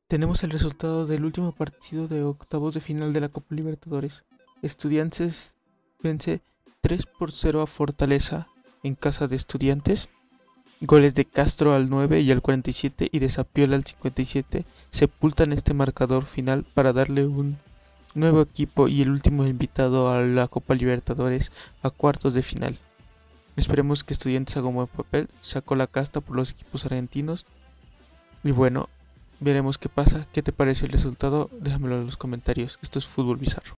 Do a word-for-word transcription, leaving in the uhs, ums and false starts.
Tenemos el resultado del último partido de octavos de final de la Copa Libertadores. Estudiantes vence tres por cero a Fortaleza en casa de Estudiantes. Goles de Castro al nueve y al cuarenta y siete y de Zapiola al cincuenta y siete sepultan este marcador final para darle un nuevo equipo y el último invitado a la Copa Libertadores a cuartos de final. Esperemos que Estudiantes haga un buen papel, sacó la casta por los equipos argentinos y bueno, veremos qué pasa. ¿Qué te parece el resultado? Déjamelo en los comentarios. Esto es Fútbol Bizarro.